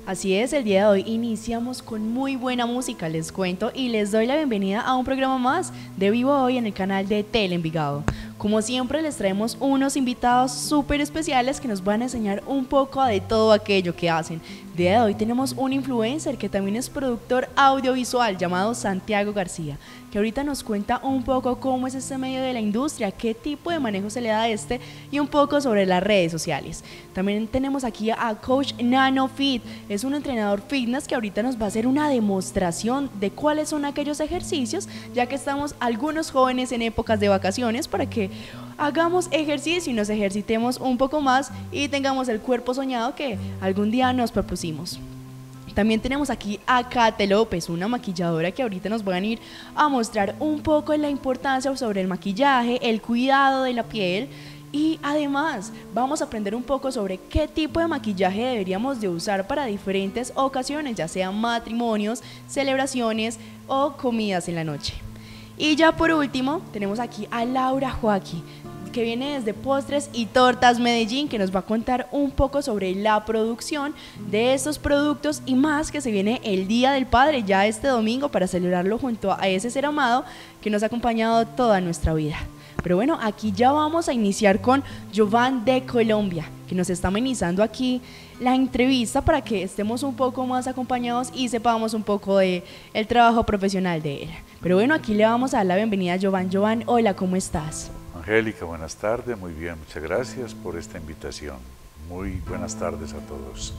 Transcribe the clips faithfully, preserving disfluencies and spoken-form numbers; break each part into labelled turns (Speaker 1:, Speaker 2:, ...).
Speaker 1: Así es, el día de hoy iniciamos con muy buena música, les cuento, y les doy la bienvenida a un programa más de Vivo Hoy en el canal de Tele Envigado. Como siempre, les traemos unos invitados súper especiales que nos van a enseñar un poco de todo aquello que hacen. El día de hoy tenemos un influencer que también es productor audiovisual llamado Santiago García, que ahorita nos cuenta un poco cómo es este medio de la industria, qué tipo de manejo se le da a este y un poco sobre las redes sociales. También tenemos aquí a Coach Nano Fit, es un entrenador fitness que ahorita nos va a hacer una demostración de cuáles son aquellos ejercicios, ya que estamos algunos jóvenes en épocas de vacaciones para que hagamos ejercicio y nos ejercitemos un poco más y tengamos el cuerpo soñado que algún día nos propusimos. También tenemos aquí a Kate López, una maquilladora que ahorita nos van a ir a mostrar un poco la importancia sobre el maquillaje, el cuidado de la piel y además vamos a aprender un poco sobre qué tipo de maquillaje deberíamos de usar para diferentes ocasiones, ya sean matrimonios, celebraciones o comidas en la noche. Y ya por último tenemos aquí a Laura Joaquí, que viene desde Postres y Tortas Medellín, que nos va a contar un poco sobre la producción de estos productos y más, que se viene el Día del Padre ya este domingo para celebrarlo junto a ese ser amado que nos ha acompañado toda nuestra vida. Pero bueno, aquí ya vamos a iniciar con Jovan de Colombia, que nos está amenizando aquí la entrevista para que estemos un poco más acompañados y sepamos un poco de el trabajo profesional de él. Pero bueno, aquí le vamos a dar la bienvenida a Jovan. Jovan, hola, ¿cómo estás?
Speaker 2: Angélica, buenas tardes, muy bien, muchas gracias por esta invitación. Muy buenas tardes a todos.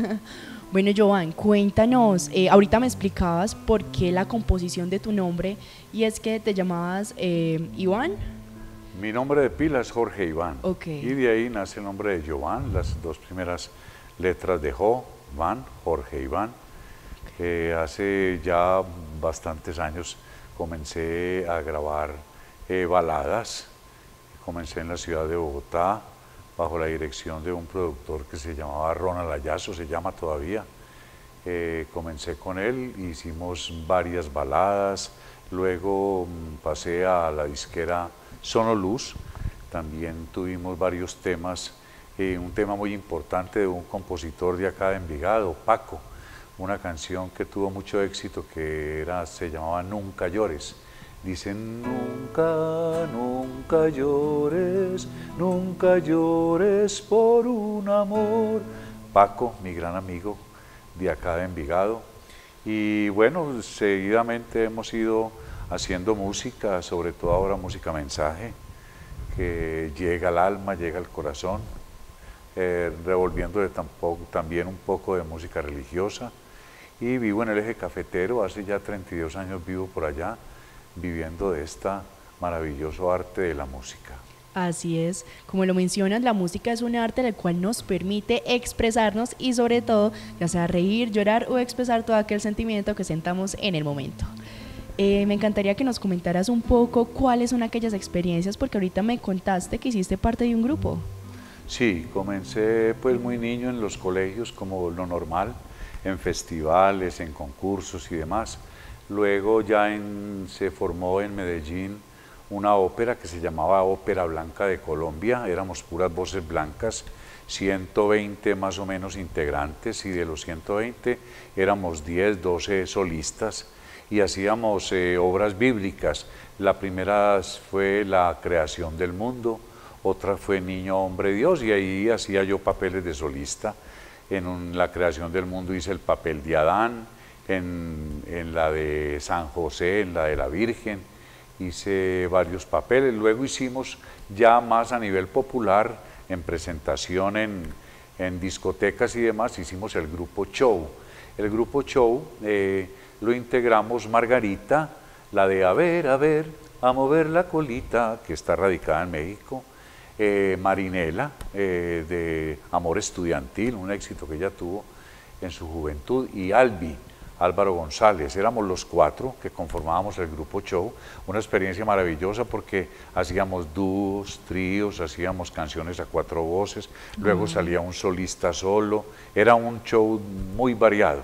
Speaker 1: Bueno, Jovan, cuéntanos, eh, ahorita me explicabas por qué la composición de tu nombre, y es que te llamabas eh, Iván.
Speaker 2: Mi nombre de pila es Jorge Iván,
Speaker 1: okay.
Speaker 2: Y de ahí nace el nombre de Jovan, las dos primeras letras de Jo, Van, Jorge Iván. Eh, hace ya bastantes años comencé a grabar eh, baladas. Comencé en la ciudad de Bogotá bajo la dirección de un productor que se llamaba Ronald Ayazo, se llama todavía. Eh, comencé con él, hicimos varias baladas, luego mm, pasé a la disquera Sonoluz, también tuvimos varios temas, eh, un tema muy importante de un compositor de acá de Envigado, Paco, una canción que tuvo mucho éxito que era, se llamaba Nunca Llores. Dicen nunca, nunca llores, nunca llores por un amor. Paco, mi gran amigo de acá de Envigado. Y bueno, seguidamente hemos ido haciendo música, sobre todo ahora música mensaje, que llega al alma, llega al corazón, eh, revolviendo de tampoco, también un poco de música religiosa. Y vivo en el eje cafetero, hace ya treinta y dos años vivo por allá, viviendo de esta maravilloso arte de la música.
Speaker 1: Así es, como lo mencionas, la música es un arte el cual nos permite expresarnos y sobre todo, ya sea reír, llorar o expresar todo aquel sentimiento que sentamos en el momento. Eh, me encantaría que nos comentaras un poco cuáles son aquellas experiencias, porque ahorita me contaste que hiciste parte de un grupo.
Speaker 2: Sí, comencé pues muy niño en los colegios como lo normal, en festivales, en concursos y demás. Luego ya en, se formó en Medellín una ópera que se llamaba Ópera Blanca de Colombia, éramos puras voces blancas, ciento veinte más o menos integrantes, y de los ciento veinte éramos diez, doce solistas y hacíamos eh, obras bíblicas. La primera fue la creación del mundo, otra fue Niño, Hombre, Dios, y ahí hacía yo papeles de solista. En un, la creación del mundo hice el papel de Adán, En, en la de San José, en la de la Virgen, hice varios papeles. Luego hicimos ya más a nivel popular, en presentación en, en discotecas y demás, hicimos el grupo Show. El grupo Show eh, lo integramos Margarita, la de A ver, a ver, a mover la colita, que está radicada en México, eh, Marinela, eh, de Amor Estudiantil, un éxito que ella tuvo en su juventud, y Albi, Álvaro González. Éramos los cuatro que conformábamos el grupo Show, una experiencia maravillosa porque hacíamos dúos, tríos, hacíamos canciones a cuatro voces, luego salía un solista solo, era un show muy variado.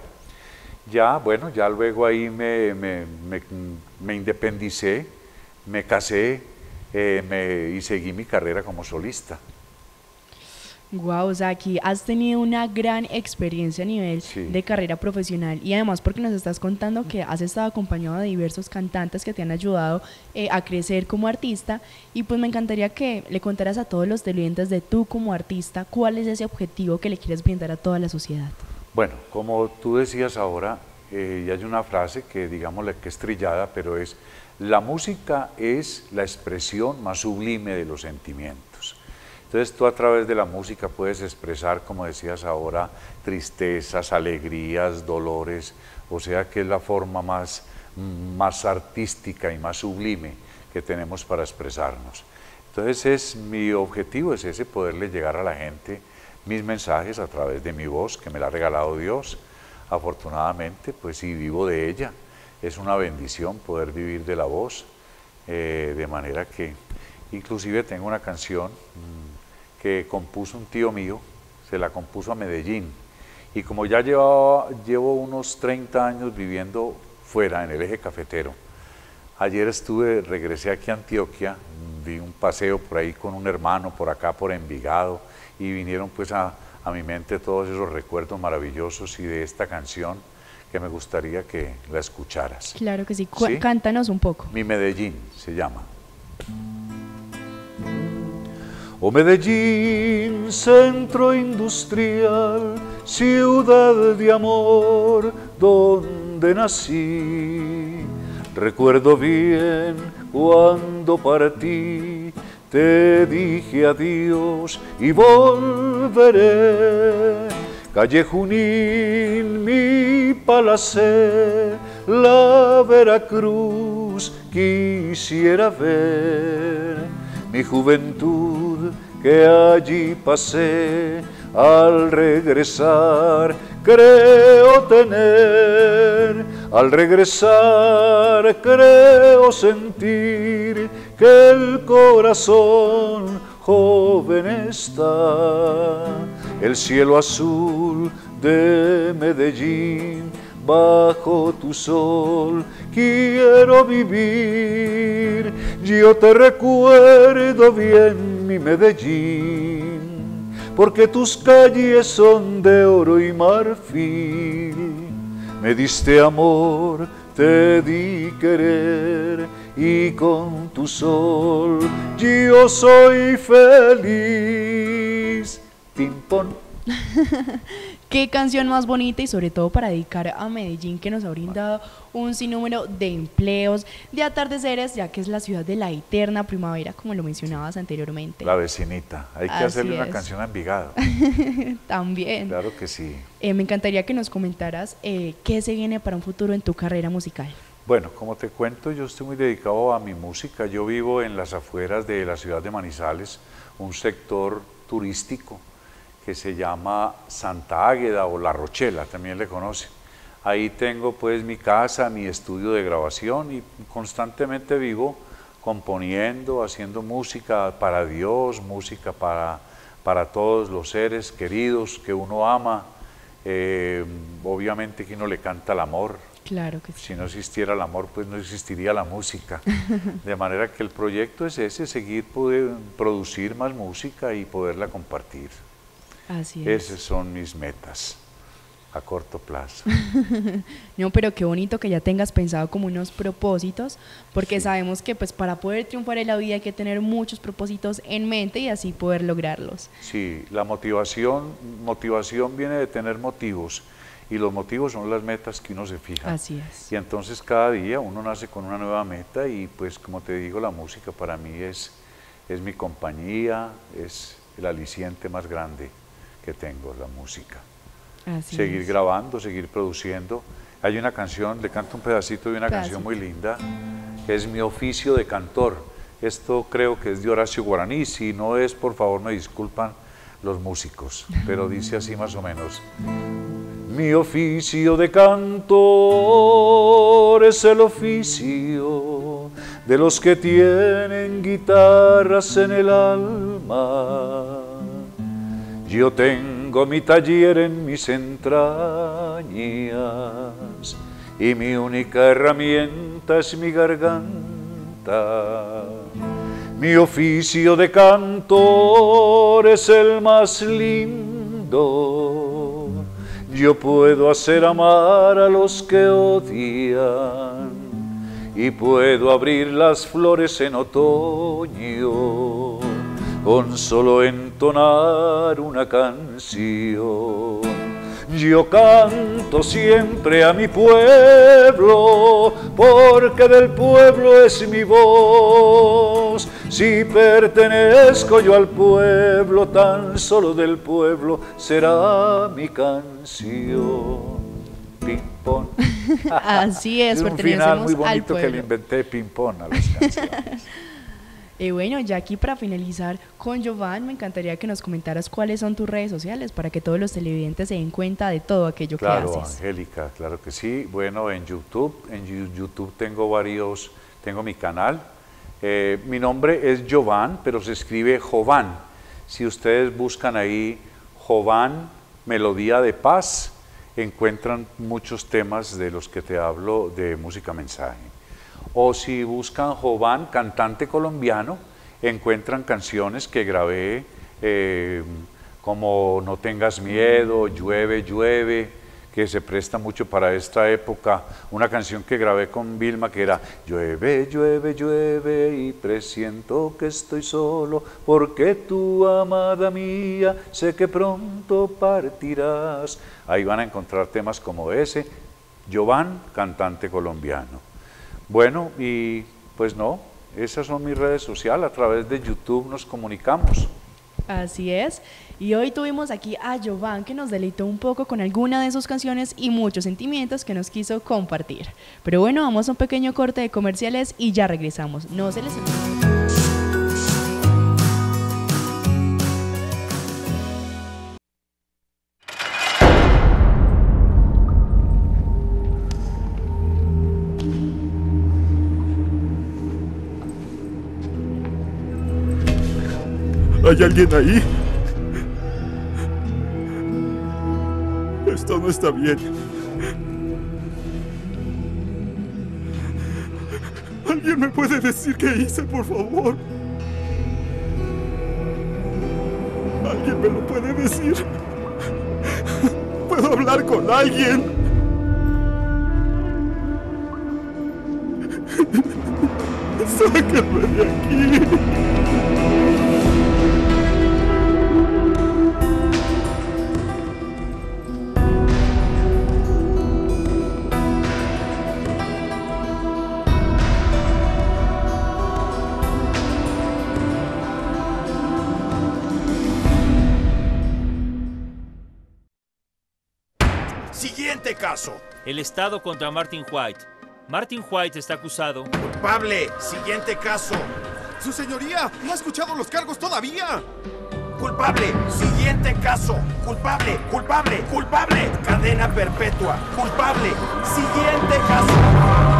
Speaker 2: Ya, bueno, ya luego ahí me, me, me, me independicé, me casé eh, me, y seguí mi carrera como solista.
Speaker 1: Wow, o sea, aquí has tenido una gran experiencia a nivel
Speaker 2: Sí.
Speaker 1: de carrera profesional y además porque nos estás contando que has estado acompañado de diversos cantantes que te han ayudado eh, a crecer como artista y pues me encantaría que le contaras a todos los televidentes de tú como artista cuál es ese objetivo que le quieres brindar a toda la sociedad.
Speaker 2: Bueno, como tú decías ahora, eh, y hay una frase que digamos que es trillada, pero es, la música es la expresión más sublime de los sentimientos. Entonces tú a través de la música puedes expresar, como decías ahora, tristezas, alegrías, dolores, o sea que es la forma más, más artística y más sublime que tenemos para expresarnos. Entonces es, mi objetivo es ese, poderle llegar a la gente mis mensajes a través de mi voz, que me la ha regalado Dios. Afortunadamente, pues sí, vivo de ella. Es una bendición poder vivir de la voz, eh, de manera que inclusive tengo una canción mmm, que compuso un tío mío, se la compuso a Medellín, y como ya llevaba, llevo unos treinta años viviendo fuera, en el eje cafetero, ayer estuve, regresé aquí a Antioquia, di un paseo por ahí con un hermano, por acá por Envigado, y vinieron pues a, a mi mente todos esos recuerdos maravillosos y de esta canción que me gustaría que la escucharas.
Speaker 1: Claro que sí,
Speaker 2: ¿Sí?
Speaker 1: Cántanos un poco.
Speaker 2: Mi Medellín se llama. Oh Medellín, centro industrial, ciudad de amor, donde nací. Recuerdo bien cuando partí, te dije adiós y volveré. Calle Junín, mi palacé, la Veracruz quisiera ver. Mi juventud que allí pasé, al regresar creo tener. Al regresar creo sentir que el corazón joven está. El cielo azul de Medellín, bajo tu sol quiero vivir. Yo te recuerdo bien, mi Medellín, porque tus calles son de oro y marfil. Me diste amor, te di querer, y con tu sol yo soy feliz. Ping-pong.
Speaker 1: Qué canción más bonita y sobre todo para dedicar a Medellín, que nos ha brindado un sinnúmero de empleos, de atardeceres, ya que es la ciudad de la eterna primavera, como lo mencionabas anteriormente.
Speaker 2: La vecinita, hay que
Speaker 1: Así
Speaker 2: hacerle una
Speaker 1: es.
Speaker 2: canción a Envigado.
Speaker 1: También.
Speaker 2: Claro que sí.
Speaker 1: Eh, me encantaría que nos comentaras eh, qué se viene para un futuro en tu carrera musical.
Speaker 2: Bueno, como te cuento, yo estoy muy dedicado a mi música. Yo vivo en las afueras de la ciudad de Manizales, un sector turístico que se llama Santa Águeda o La Rochela, también le conocen. Ahí tengo pues mi casa, mi estudio de grabación y constantemente vivo componiendo, haciendo música para Dios, música para, para todos los seres queridos que uno ama. Eh, obviamente que uno le canta el amor.
Speaker 1: Claro que sí.
Speaker 2: Si no existiera el amor, pues no existiría la música. De manera que el proyecto es ese, seguir poder producir más música y poderla compartir.
Speaker 1: Así es.
Speaker 2: Esas son mis metas a corto plazo.
Speaker 1: No, pero qué bonito que ya tengas pensado como unos propósitos, porque sí. Sabemos que pues para poder triunfar en la vida hay que tener muchos propósitos en mente y así poder lograrlos.
Speaker 2: Sí, la motivación, motivación viene de tener motivos y los motivos son las metas que uno se fija.
Speaker 1: Así es.
Speaker 2: Y entonces cada día uno nace con una nueva meta y pues como te digo, la música para mí es, es mi compañía, es el aliciente más grande que tengo, la música.
Speaker 1: Así
Speaker 2: seguir
Speaker 1: es.
Speaker 2: grabando, seguir produciendo. Hay una canción, le canto un pedacito de una
Speaker 1: Pedacito.
Speaker 2: canción muy linda, que es Mi oficio de cantor. Esto creo que es de Horacio Guaraní, si no es, por favor me disculpan los músicos, pero dice así más o menos. Mi oficio de cantor es el oficio de los que tienen guitarras en el alma. Yo tengo mi taller en mis entrañas y mi única herramienta es mi garganta. Mi oficio de cantor es el más lindo. Yo puedo hacer amar a los que odian y puedo abrir las flores en otoño con solo entonar una canción. Yo canto siempre a mi pueblo, porque del pueblo es mi voz. Si pertenezco yo al pueblo, tan solo del pueblo será mi canción. Ping-pong.
Speaker 1: Así es,
Speaker 2: Es un
Speaker 1: pertenecemos
Speaker 2: final muy
Speaker 1: al
Speaker 2: bonito que le
Speaker 1: pueblo.
Speaker 2: inventé, ping-pong a las canciones.
Speaker 1: Y bueno, ya aquí para finalizar con Jovan, me encantaría que nos comentaras cuáles son tus redes sociales para que todos los televidentes se den cuenta de todo aquello
Speaker 2: Claro,
Speaker 1: que haces.
Speaker 2: Angélica, claro que sí. Bueno, en YouTube, en Yu- YouTube tengo varios, tengo mi canal. Eh, mi nombre es Jovan, pero se escribe Jovan. Si ustedes buscan ahí Jovan, Melodía de Paz, encuentran muchos temas de los que te hablo de música mensaje. O si buscan Jovan, cantante colombiano, encuentran canciones que grabé eh, como No tengas miedo, Llueve, llueve, que se presta mucho para esta época. Una canción que grabé con Vilma que era Llueve, llueve, llueve y presiento que estoy solo porque tu amada mía sé que pronto partirás. Ahí van a encontrar temas como ese. Jovan, cantante colombiano. Bueno, y pues no, esas son mis redes sociales, a través de YouTube nos comunicamos.
Speaker 1: Así es. Y hoy tuvimos aquí a Jovan que nos deleitó un poco con alguna de sus canciones y muchos sentimientos que nos quiso compartir. Pero bueno, vamos a un pequeño corte de comerciales y ya regresamos. No se les olvide.
Speaker 3: ¿Hay alguien ahí? Esto no está bien. ¿Alguien me puede decir qué hice, por favor? ¿Alguien me lo puede decir? ¿Puedo hablar con alguien? ¡Sáquenme de aquí!
Speaker 4: Siguiente caso.
Speaker 5: El Estado contra Martin White. Martin White está acusado.
Speaker 4: Culpable. Siguiente caso.
Speaker 3: ¡Su señoría! ¿No ha escuchado los cargos todavía?
Speaker 4: Culpable. Siguiente caso. Culpable. Culpable. Culpable. Cadena perpetua. Culpable. Siguiente caso.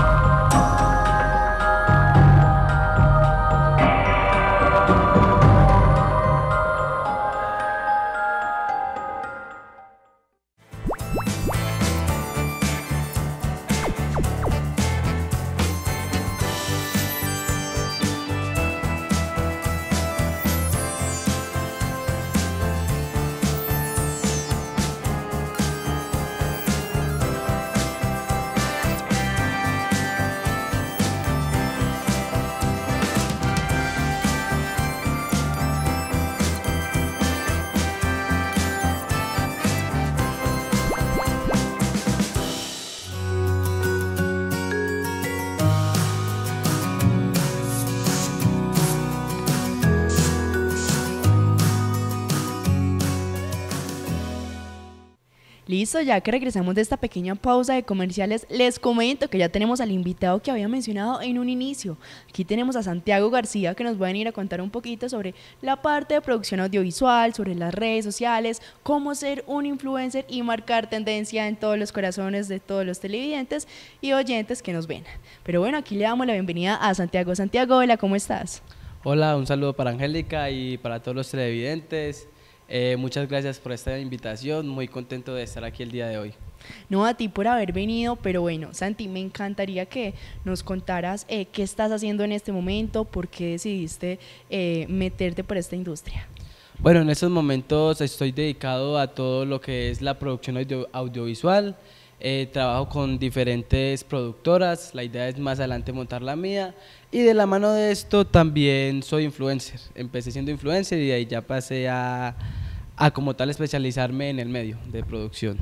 Speaker 1: Listo, ya que regresamos de esta pequeña pausa de comerciales, les comento que ya tenemos al invitado que había mencionado en un inicio. Aquí tenemos a Santiago García, que nos va a venir a contar un poquito sobre la parte de producción audiovisual, sobre las redes sociales, cómo ser un influencer y marcar tendencia en todos los corazones de todos los televidentes y oyentes que nos ven. Pero bueno, aquí le damos la bienvenida a Santiago. Santiago, hola, ¿cómo estás?
Speaker 6: Hola, un saludo para Angélica y para todos los televidentes. Eh, muchas gracias por esta invitación, muy contento de estar aquí el día de hoy.
Speaker 1: No, a ti por haber venido, pero bueno, Santi, me encantaría que nos contaras eh, qué estás haciendo en este momento, por qué decidiste eh, meterte por esta industria.
Speaker 6: Bueno, en estos momentos estoy dedicado a todo lo que es la producción audio- audiovisual. Eh, trabajo con diferentes productoras, la idea es más adelante montar la mía, y de la mano de esto también soy influencer. Empecé siendo influencer y de ahí ya pasé a, a como tal especializarme en el medio de producción.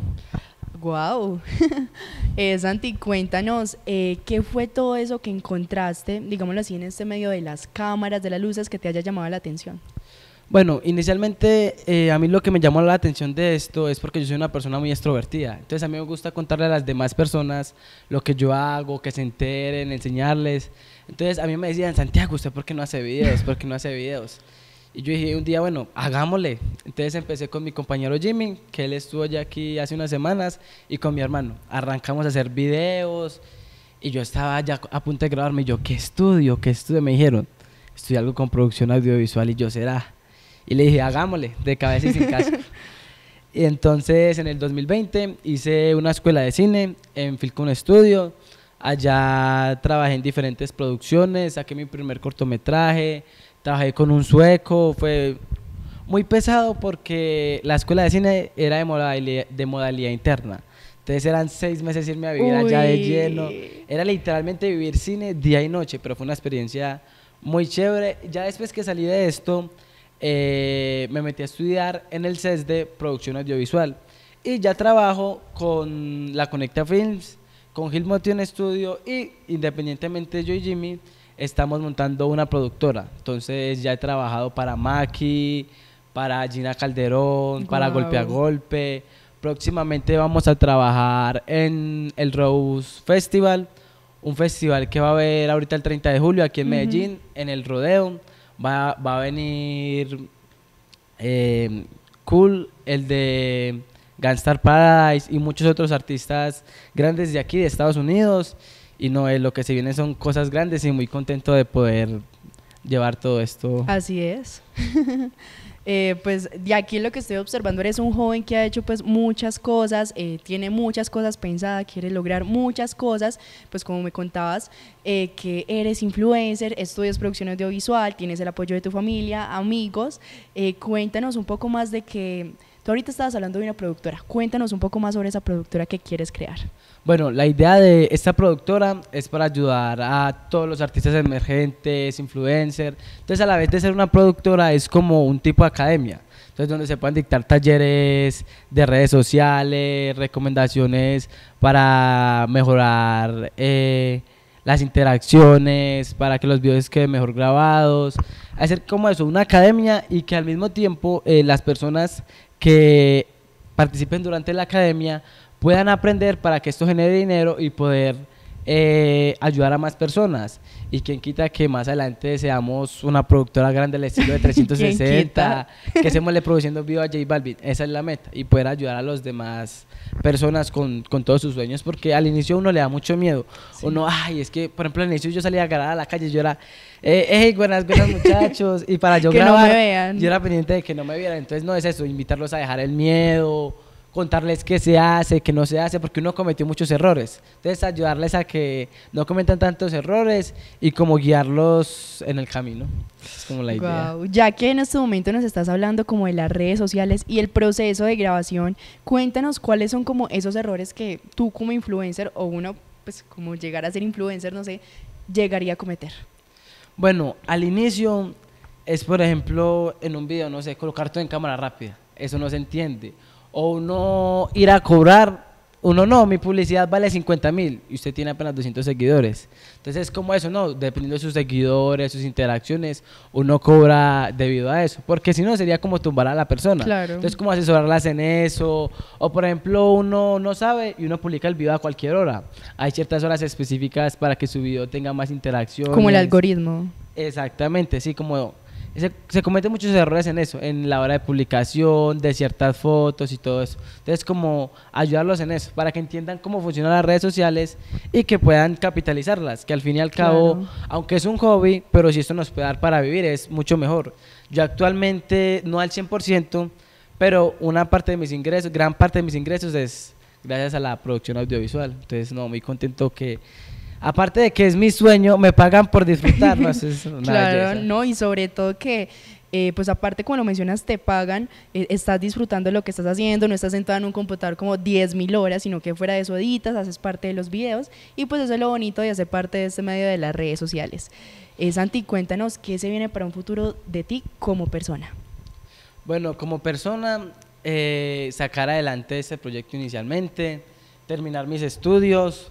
Speaker 1: Wow. eh, Santi, cuéntanos, eh, ¿qué fue todo eso que encontraste, digámoslo así, en este medio de las cámaras, de las luces, que te haya llamado la atención?
Speaker 6: Bueno, inicialmente eh, a mí lo que me llamó la atención de esto es porque yo soy una persona muy extrovertida, entonces a mí me gusta contarle a las demás personas lo que yo hago, que se enteren, enseñarles. Entonces a mí me decían, Santiago, ¿usted por qué no hace videos? ¿Por qué no hace videos? Y yo dije un día, bueno, hagámosle. Entonces empecé con mi compañero Jimmy, que él estuvo ya aquí hace unas semanas, y con mi hermano. Arrancamos a hacer videos y yo estaba ya a punto de grabarme. Y yo, ¿qué estudio? ¿Qué estudio? Me dijeron, estudié algo con producción audiovisual. Y yo, ¿será? Y le dije, hagámosle, de cabeza y sin caso. Y entonces en el dos mil veinte hice una escuela de cine en Filcon Studio. Allá trabajé en diferentes producciones, saqué mi primer cortometraje, trabajé con un sueco, fue muy pesado porque la escuela de cine era de modalidad, de modalidad interna. Entonces eran seis meses irme a vivir
Speaker 1: Uy.
Speaker 6: allá de lleno. Era literalmente vivir cine día y noche, pero fue una experiencia muy chévere. Ya después que salí de esto, eh, me metí a estudiar en el C E S de Producción Audiovisual. Y ya trabajo con la Conecta Films, con Gil Motion Studio, y independientemente yo y Jimmy estamos montando una productora. Entonces ya he trabajado para Maki, para Gina Calderón,
Speaker 1: Wow.
Speaker 6: para Golpe a Golpe. Próximamente vamos a trabajar en el Rose Festival, un festival que va a haber ahorita el treinta de julio aquí en
Speaker 1: Ujú.
Speaker 6: Medellín, en el Rodeo. Va, va a venir eh, Cool, el de Gangstar Paradise y muchos otros artistas grandes de aquí, de Estados Unidos. Y no, eh, lo que se viene son cosas grandes y muy contento de poder llevar todo esto.
Speaker 1: Así es. Eh, pues de aquí lo que estoy observando, eres un joven que ha hecho pues muchas cosas, eh, tiene muchas cosas pensadas, quiere lograr muchas cosas, pues como me contabas, eh, que eres influencer, estudias producción audiovisual, tienes el apoyo de tu familia, amigos. Eh, cuéntanos un poco más de que, tú ahorita estabas hablando de una productora, cuéntanos un poco más sobre esa productora que quieres crear.
Speaker 6: Bueno, la idea de esta productora es para ayudar a todos los artistas emergentes, influencers. Entonces, a la vez de ser una productora, es como un tipo de academia. Entonces, donde se pueden dictar talleres de redes sociales, recomendaciones para mejorar eh, las interacciones, para que los videos queden mejor grabados. Hacer como eso, una academia, y que al mismo tiempo eh, las personas que participen durante la academia puedan aprender para que esto genere dinero y poder eh, ayudar a más personas. Y quien quita que más adelante seamos una productora grande del estilo de trescientos sesenta, que estemos produciendo video a J Balvin. Esa es la meta, y poder ayudar a las demás personas con, con todos sus sueños, porque al inicio uno le da mucho miedo. Sí. Uno, ay, es que, por ejemplo, al inicio yo salía a ganar a la calle, yo era, eh, hey, buenas, buenas muchachos, y para yo
Speaker 1: que
Speaker 6: grabar,
Speaker 1: no me vean.
Speaker 6: Yo era pendiente de que no me vieran. Entonces no es eso, invitarlos a dejar el miedo, contarles qué se hace, qué no se hace, porque uno cometió muchos errores. Entonces, ayudarles a que no cometan tantos errores y como guiarlos en el camino. Es como la idea.
Speaker 1: Wow. Ya que en este momento nos estás hablando como de las redes sociales y el proceso de grabación, cuéntanos cuáles son como esos errores que tú como influencer, o uno, pues como llegar a ser influencer, no sé, llegaría a cometer.
Speaker 6: Bueno, al inicio es, por ejemplo, en un video, no sé, colocar todo en cámara rápida. Eso no se entiende. O uno ir a cobrar, uno no, mi publicidad vale cincuenta mil y usted tiene apenas doscientos seguidores. Entonces es como eso, no, dependiendo de sus seguidores, sus interacciones, uno cobra debido a eso, porque si no sería como tumbar a la persona.
Speaker 1: Claro.
Speaker 6: Entonces como asesorarlas en eso, o por ejemplo uno no sabe y uno publica el video a cualquier hora. Hay ciertas horas específicas para que su video tenga más interacciones.
Speaker 1: Como el algoritmo.
Speaker 6: Exactamente, sí, como... Se, se cometen muchos errores en eso, en la hora de publicación, de ciertas fotos y todo eso. Entonces, como ayudarlos en eso, para que entiendan cómo funcionan las redes sociales y que puedan capitalizarlas, que al fin y al cabo,
Speaker 1: Claro.
Speaker 6: aunque es un hobby, pero si esto nos puede dar para vivir, es mucho mejor. Yo actualmente, no al cien por ciento, pero una parte de mis ingresos, gran parte de mis ingresos es gracias a la producción audiovisual. Entonces, no, muy contento que, aparte de que es mi sueño, me pagan por disfrutarlo. Eso es una
Speaker 1: Claro,
Speaker 6: belleza.
Speaker 1: no, y sobre todo que, eh, pues aparte, como lo mencionas, te pagan, eh, estás disfrutando de lo que estás haciendo, no estás sentado en un computador como diez mil horas, sino que fuera de eso editas, haces parte de los videos, y pues eso es lo bonito de hacer parte de este medio de las redes sociales. Eh, Santi, cuéntanos qué se viene para un futuro de ti como persona.
Speaker 6: Bueno, como persona, eh, sacar adelante este proyecto inicialmente, terminar mis estudios.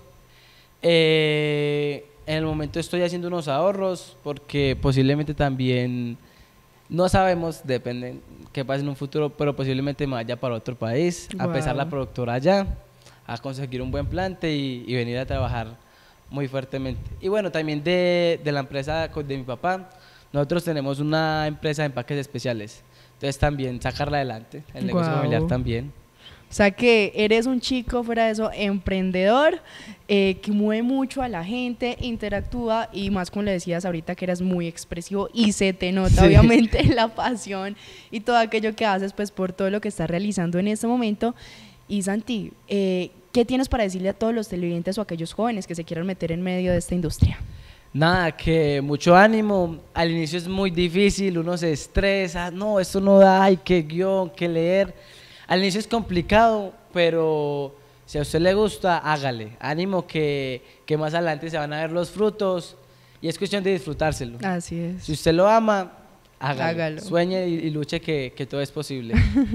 Speaker 6: Eh, en el momento estoy haciendo unos ahorros porque posiblemente también, no sabemos, depende qué pase en un futuro, pero posiblemente me vaya para otro país, a empezar la
Speaker 1: Guau.
Speaker 6: productora allá, a conseguir un buen plante y, y venir a trabajar muy fuertemente. Y bueno, también de, de la empresa co- de mi papá, nosotros tenemos una empresa de empaques especiales. Entonces también sacarla adelante, el negocio
Speaker 1: Guau.
Speaker 6: familiar también.
Speaker 1: O sea que eres un chico, fuera de eso, emprendedor, eh, que mueve mucho a la gente, interactúa y más como le decías ahorita que eras muy expresivo y se te nota
Speaker 6: Sí.
Speaker 1: obviamente la pasión y todo aquello que haces pues por todo lo que estás realizando en este momento. Y Santi, eh, ¿qué tienes para decirle a todos los televidentes o a aquellos jóvenes que se quieran meter en medio de esta industria?
Speaker 6: Nada, que mucho ánimo. Al inicio es muy difícil, uno se estresa, no, esto no da, hay que guión, que leer. Al inicio es complicado, pero si a usted le gusta, hágale. Ánimo que, que más adelante se van a ver los frutos y es cuestión de disfrutárselo.
Speaker 1: Así es.
Speaker 6: Si usted lo ama, hágalo.
Speaker 1: Hágalo.
Speaker 6: Sueñe y, y luche que, que todo es posible.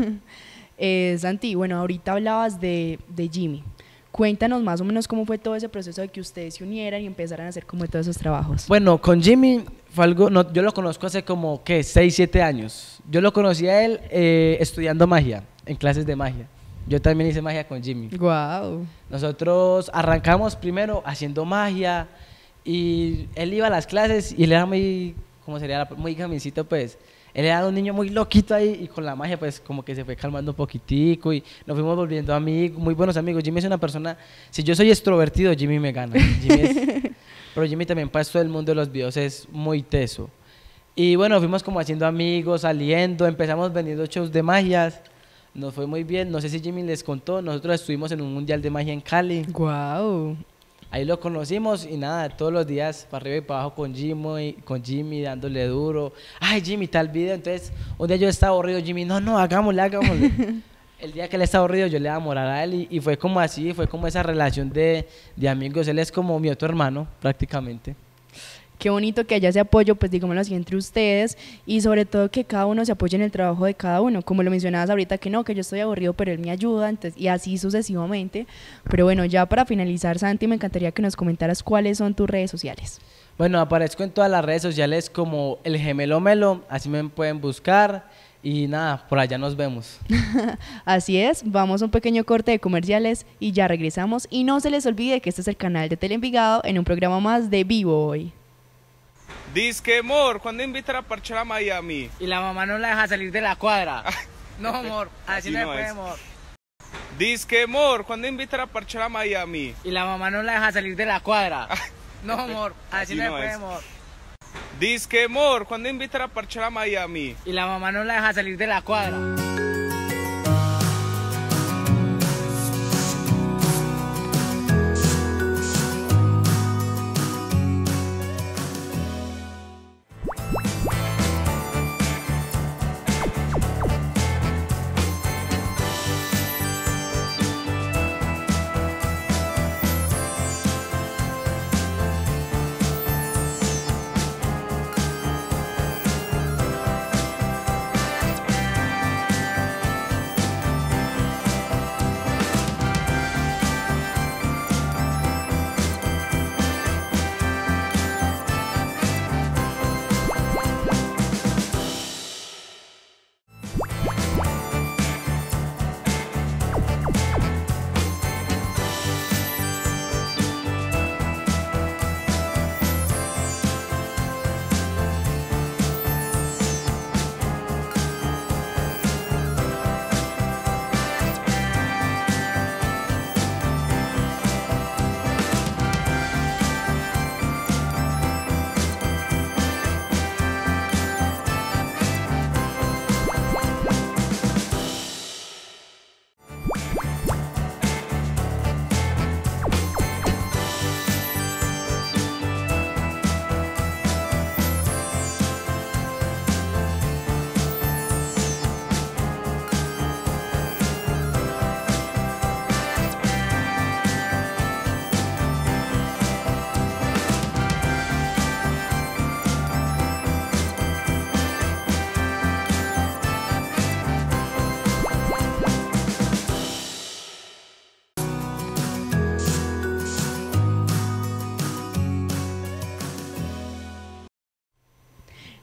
Speaker 1: Eh, Santi, bueno, ahorita hablabas de, de Jimmy. Cuéntanos más o menos cómo fue todo ese proceso de que ustedes se unieran y empezaran a hacer como todos esos trabajos.
Speaker 6: Bueno, con Jimmy fue algo, no, yo lo conozco hace como, ¿qué? seis, siete años. Yo lo conocí a él eh, estudiando magia, en clases de magia. Yo también hice magia con Jimmy.
Speaker 1: Wow.
Speaker 6: Nosotros arrancamos primero haciendo magia y él iba a las clases y él era muy, ¿cómo sería? Muy camisito, pues. Él era un niño muy loquito ahí y con la magia pues como que se fue calmando un poquitico y nos fuimos volviendo amigos, muy buenos amigos. Jimmy es una persona, si yo soy extrovertido, Jimmy me gana. Jimmy es- pero Jimmy también para esto del mundo de los videos es muy teso. Y bueno, fuimos como haciendo amigos, saliendo, empezamos vendiendo shows de magias, nos fue muy bien. No sé si Jimmy les contó, nosotros estuvimos en un mundial de magia en Cali.
Speaker 1: Wow.
Speaker 6: Ahí lo conocimos y nada, todos los días para arriba y para abajo con Jimmy, con Jimmy dándole duro. Ay, Jimmy, tal video. Entonces, un día yo estaba aburrido, Jimmy, no, no, hagámosle, hagámosle. El día que él estaba aburrido, yo le iba a morar a él y, y fue como así, fue como esa relación de, de amigos. Él es como mi otro hermano, prácticamente.
Speaker 1: Qué bonito que haya ese apoyo, pues digámoslo así, entre ustedes y sobre todo que cada uno se apoye en el trabajo de cada uno. Como lo mencionabas ahorita, que no, que yo estoy aburrido, pero él me ayuda, entonces, y así sucesivamente. Pero bueno, ya para finalizar, Santi, me encantaría que nos comentaras cuáles son tus redes sociales.
Speaker 6: Bueno, aparezco en todas las redes sociales como el Gemelo Melo, así me pueden buscar y nada, por allá nos vemos.
Speaker 1: Así es, vamos a un pequeño corte de comerciales y ya regresamos. Y no se les olvide que este es el canal de Tele Envigado en un programa más de Vivo Hoy.
Speaker 7: Disque amor, ¿cuándo invitar a parchar a Miami?
Speaker 6: Y la mamá no la deja salir de la cuadra. No, amor, así,
Speaker 7: Así
Speaker 6: no,
Speaker 7: no
Speaker 6: puede,
Speaker 7: es.
Speaker 6: amor.
Speaker 7: Disque amor, ¿cuándo invitar a parchar a Miami?
Speaker 6: Y la mamá no la deja salir de la cuadra. No, amor, así,
Speaker 7: Así
Speaker 6: no,
Speaker 7: no
Speaker 6: puede,
Speaker 7: es.
Speaker 6: amor.
Speaker 7: Disque amor, ¿cuándo invitar a parchar a Miami?
Speaker 6: Y la mamá no la deja salir de la cuadra.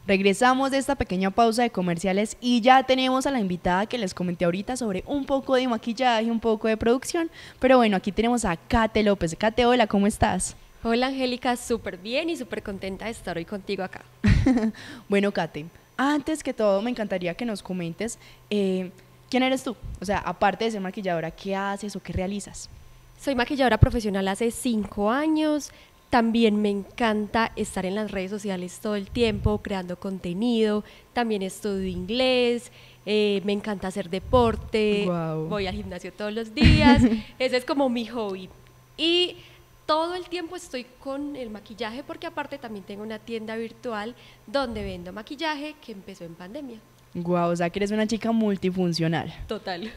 Speaker 1: Regresamos de esta pequeña pausa de comerciales y ya tenemos a la invitada que les comenté ahorita sobre un poco de maquillaje, un poco de producción. Pero bueno, aquí tenemos a Kate López. Kate, hola, ¿cómo estás?
Speaker 8: Hola Angélica, súper bien y súper contenta de estar hoy contigo acá.
Speaker 1: Bueno, Kate, antes que todo me encantaría que nos comentes eh, quién eres tú. O sea, aparte de ser maquilladora, ¿qué haces o qué realizas?
Speaker 8: Soy maquilladora profesional hace cinco años. También me encanta estar en las redes sociales todo el tiempo, creando contenido. También estudio inglés, eh, me encanta hacer deporte,
Speaker 1: Wow.
Speaker 8: voy al gimnasio todos los días. Ese es como mi hobby. Y todo el tiempo estoy con el maquillaje porque aparte también tengo una tienda virtual donde vendo maquillaje que empezó en pandemia.
Speaker 1: Guau, o sea que eres una chica multifuncional.
Speaker 8: Total.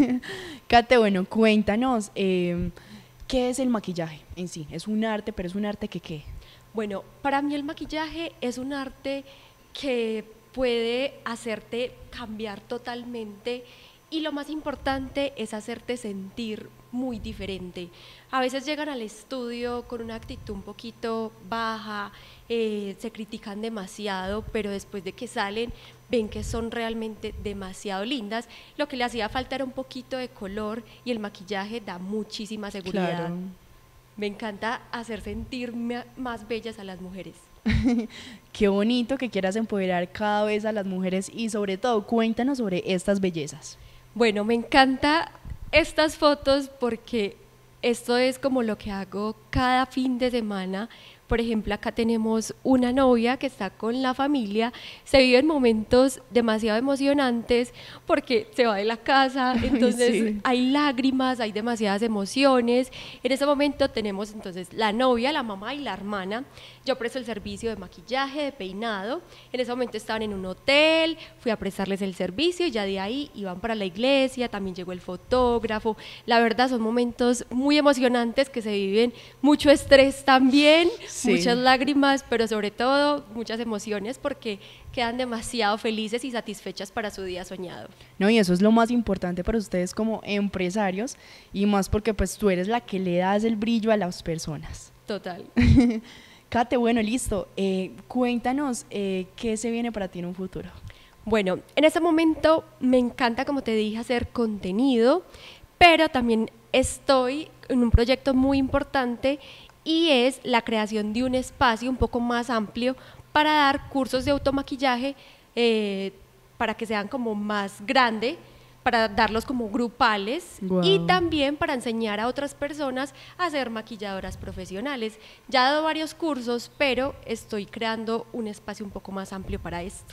Speaker 1: Kate, bueno, cuéntanos, eh, ¿qué es el maquillaje en sí? Es un arte, pero es un arte que ¿qué?
Speaker 8: Bueno, para mí el maquillaje es un arte que puede hacerte cambiar totalmente y lo más importante es hacerte sentir muy diferente. A veces llegan al estudio con una actitud un poquito baja, eh, se critican demasiado, pero después de que salen ven que son realmente demasiado lindas. Lo que le hacía falta era un poquito de color y el maquillaje da muchísima seguridad.
Speaker 1: Claro.
Speaker 8: Me encanta hacer sentir ma- más bellas a las mujeres.
Speaker 1: Qué bonito que quieras empoderar cada vez a las mujeres y sobre todo cuéntanos sobre estas bellezas.
Speaker 8: Bueno, me encanta estas fotos porque esto es como lo que hago cada fin de semana. Por ejemplo, acá tenemos una novia que está con la familia, se viven momentos demasiado emocionantes porque se va de la casa, entonces
Speaker 1: Sí.
Speaker 8: hay lágrimas, hay demasiadas emociones. En ese momento tenemos entonces la novia, la mamá y la hermana. Yo presto el servicio de maquillaje, de peinado. En ese momento estaban en un hotel, fui a prestarles el servicio y ya de ahí iban para la iglesia, también llegó el fotógrafo. La verdad son momentos muy emocionantes que se viven, mucho estrés también,
Speaker 1: Sí.
Speaker 8: muchas lágrimas, pero sobre todo muchas emociones porque quedan demasiado felices y satisfechas para su día soñado.
Speaker 1: No, y eso es lo más importante para ustedes como empresarios y más porque pues tú eres la que le das el brillo a las personas.
Speaker 8: Total.
Speaker 1: Kate, bueno, listo. Eh, cuéntanos eh, qué se viene para ti en un futuro.
Speaker 8: Bueno, en este momento me encanta, como te dije, hacer contenido, pero también estoy en un proyecto muy importante y es la creación de un espacio un poco más amplio para dar cursos de automaquillaje eh, para que sean como más grande, para darlos como grupales
Speaker 1: Guau.
Speaker 8: y también para enseñar a otras personas a ser maquilladoras profesionales. Ya he dado varios cursos, pero estoy creando un espacio un poco más amplio para esto.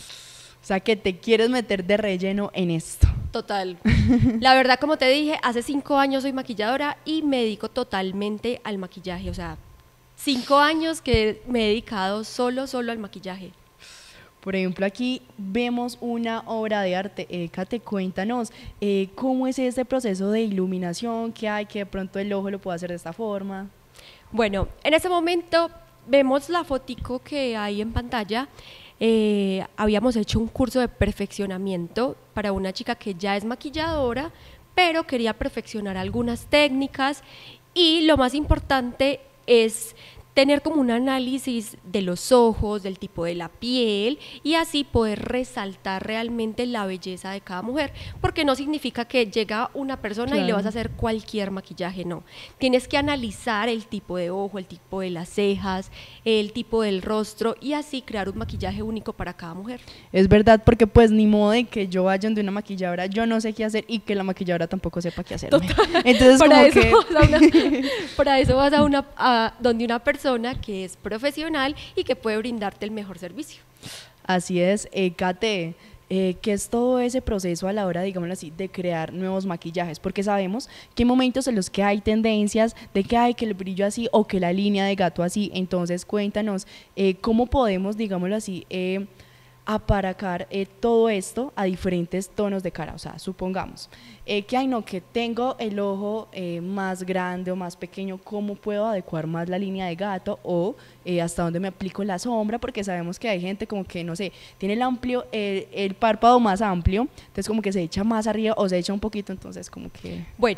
Speaker 1: O sea, que te quieres meter de relleno en esto.
Speaker 8: Total. La verdad, como te dije, hace cinco años soy maquilladora y me dedico totalmente al maquillaje. O sea, cinco años que me he dedicado solo, solo al maquillaje.
Speaker 1: Por ejemplo, aquí vemos una obra de arte. Eh, Kate, cuéntanos eh, cómo es este proceso de iluminación que hay, que de pronto el ojo lo puede hacer de esta forma.
Speaker 8: Bueno, en ese momento vemos la fotico que hay en pantalla. Eh, habíamos hecho un curso de perfeccionamiento para una chica que ya es maquilladora, pero quería perfeccionar algunas técnicas y lo más importante es tener como un análisis de los ojos, del tipo de la piel y así poder resaltar realmente la belleza de cada mujer, porque no significa que llega una persona y le
Speaker 1: Claro.
Speaker 8: vas a hacer cualquier maquillaje, no. Tienes que analizar el tipo de ojo, el tipo de las cejas, el tipo del rostro y así crear un maquillaje único para cada mujer.
Speaker 1: Es verdad, porque pues ni modo de que yo vaya donde una maquilladora, yo no sé qué hacer y que la maquilladora tampoco sepa qué hacerme. Entonces,
Speaker 8: para,
Speaker 1: como
Speaker 8: eso
Speaker 1: que...
Speaker 8: vas a una, para eso vas a una, a donde una persona que es profesional y que puede brindarte el mejor servicio.
Speaker 1: Así es, eh, Kate, eh, ¿qué es todo ese proceso a la hora, digámoslo así, de crear nuevos maquillajes? Porque sabemos que hay momentos en los que hay tendencias de que hay que el brillo así o que la línea de gato así. Entonces, cuéntanos, eh, ¿cómo podemos, digámoslo así, eh, aparacar eh, todo esto a diferentes tonos de cara? O sea, supongamos eh, que hay no, que tengo el ojo eh, más grande o más pequeño, ¿cómo puedo adecuar más la línea de gato o eh, hasta dónde me aplico la sombra? Porque sabemos que hay gente como que, no sé, tiene el amplio, eh, el párpado más amplio, entonces como que se echa más arriba o se echa un poquito, entonces como que...
Speaker 8: Bueno,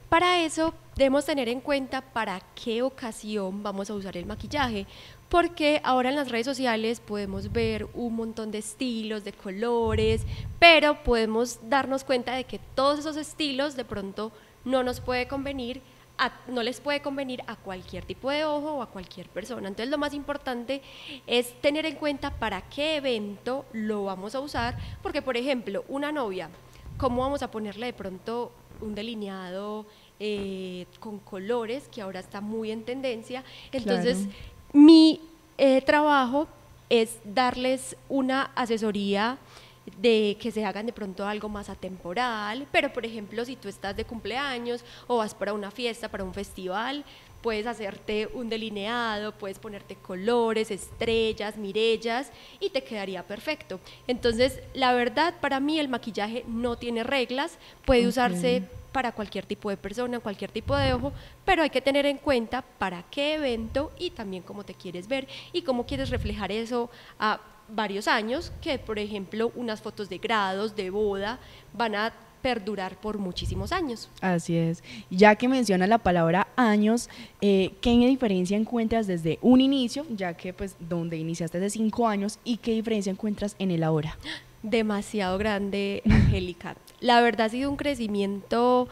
Speaker 8: Para eso debemos tener en cuenta para qué ocasión vamos a usar el maquillaje, porque ahora en las redes sociales podemos ver un montón de estilos, de colores, pero podemos darnos cuenta de que todos esos estilos de pronto no nos puede convenir, a, no les puede convenir a cualquier tipo de ojo o a cualquier persona. Entonces lo más importante es tener en cuenta para qué evento lo vamos a usar, porque por ejemplo, una novia, ¿cómo vamos a ponerle de pronto un delineado eh, con colores, que ahora está muy en tendencia? Entonces, claro. mi eh, trabajo es darles una asesoría de que se hagan de pronto algo más atemporal, pero por ejemplo, si tú estás de cumpleaños o vas para una fiesta, para un festival, puedes hacerte un delineado, puedes ponerte colores, estrellas, mirellas y te quedaría perfecto. Entonces, la verdad, para mí el maquillaje no tiene reglas, puede okay. usarse para cualquier tipo de persona, cualquier tipo de ojo, pero hay que tener en cuenta para qué evento y también cómo te quieres ver y cómo quieres reflejar eso a varios años, que por ejemplo unas fotos de grados, de boda, van a perdurar por muchísimos años.
Speaker 1: Así es. Ya que menciona la palabra años, eh, ¿qué diferencia encuentras desde un inicio, ya que pues donde iniciaste hace cinco años, y qué diferencia encuentras en el ahora?
Speaker 8: Demasiado grande, Angélica. La verdad ha sido un crecimiento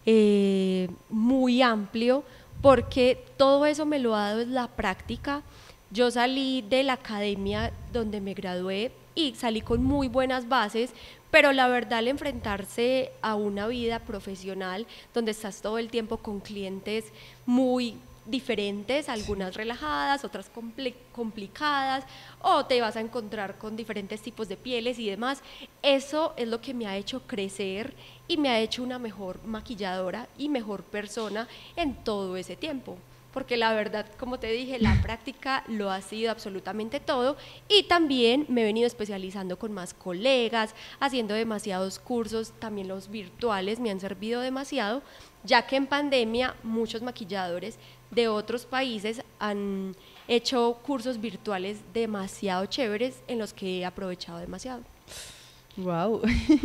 Speaker 8: eh, muy amplio, porque todo eso me lo ha dado es la práctica. Yo salí de la academia donde me gradué y salí con muy buenas bases, pero la verdad al enfrentarse a una vida profesional donde estás todo el tiempo con clientes muy diferentes, algunas relajadas, otras compli- complicadas, o te vas a encontrar con diferentes tipos de pieles y demás, eso es lo que me ha hecho crecer y me ha hecho una mejor maquilladora y mejor persona en todo ese tiempo. Porque la verdad, como te dije, la práctica lo ha sido absolutamente todo, y también me he venido especializando con más colegas, haciendo demasiados cursos, también los virtuales me han servido demasiado, ya que en pandemia muchos maquilladores de otros países han hecho cursos virtuales demasiado chéveres en los que he aprovechado demasiado.
Speaker 1: Wow,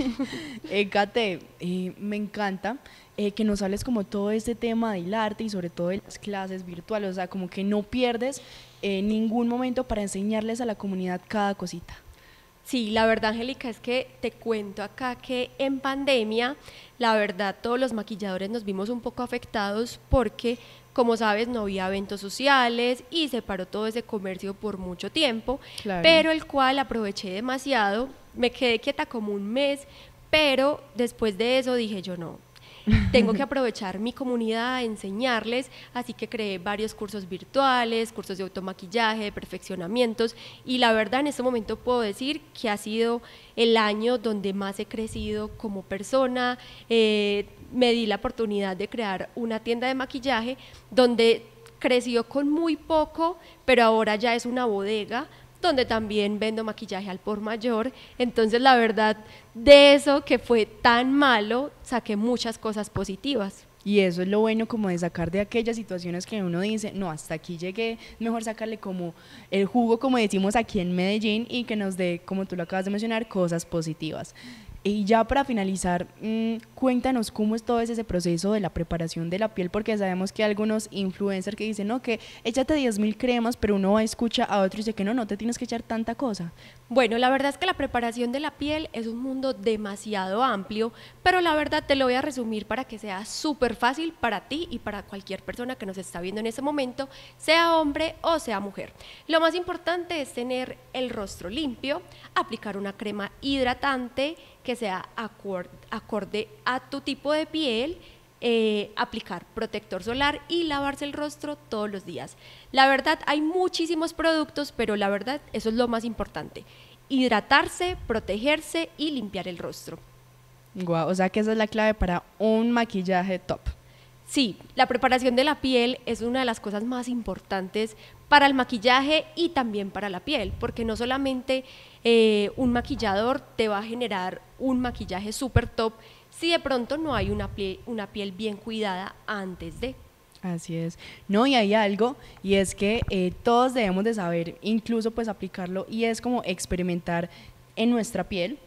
Speaker 1: eh, Kate, eh, me encanta eh, que nos hables como todo este tema del arte y sobre todo de las clases virtuales, o sea, como que no pierdes eh, ningún momento para enseñarles a la comunidad cada cosita.
Speaker 8: Sí, la verdad, Angélica, es que te cuento acá que en pandemia, la verdad, todos los maquilladores nos vimos un poco afectados porque, como sabes, no había eventos sociales y se paró todo ese comercio por mucho tiempo, claro. pero el cual aproveché demasiado, me quedé quieta como un mes, pero después de eso dije yo no, tengo que aprovechar mi comunidad, enseñarles, así que creé varios cursos virtuales, cursos de automaquillaje, de perfeccionamientos, y la verdad en este momento puedo decir que ha sido el año donde más he crecido como persona. eh, me di la oportunidad de crear una tienda de maquillaje donde creció con muy poco, pero ahora ya es una bodega donde también vendo maquillaje al por mayor. Entonces la verdad, de eso que fue tan malo, saqué muchas cosas positivas.
Speaker 1: Y eso es lo bueno como de sacar de aquellas situaciones que uno dice, no, hasta aquí llegué, mejor sacarle como el jugo, como decimos aquí en Medellín, y que nos dé, como tú lo acabas de mencionar, cosas positivas. Y ya para finalizar, mmm, cuéntanos cómo es todo ese proceso de la preparación de la piel, porque sabemos que hay algunos influencers que dicen, no, que échate diez mil cremas, pero uno escucha a otro y dice que no, no te tienes que echar tanta cosa.
Speaker 8: Bueno, la verdad es que la preparación de la piel es un mundo demasiado amplio, pero la verdad te lo voy a resumir para que sea súper fácil para ti y para cualquier persona que nos está viendo en ese momento, sea hombre o sea mujer. Lo más importante es tener el rostro limpio, aplicar una crema hidratante que sea acorde, acorde a tu tipo de piel, eh, aplicar protector solar y lavarse el rostro todos los días. La verdad, hay muchísimos productos, pero la verdad, eso es lo más importante: hidratarse, protegerse y limpiar el rostro.
Speaker 1: Guau, o sea que esa es la clave para un maquillaje top.
Speaker 8: Sí, la preparación de la piel es una de las cosas más importantes para el maquillaje y también para la piel, porque no solamente eh, un maquillador te va a generar un maquillaje súper top si de pronto no hay una piel, una piel bien cuidada antes de.
Speaker 1: Así es. No, y hay algo, y es que eh, todos debemos de saber, incluso pues aplicarlo, y es como experimentar en nuestra piel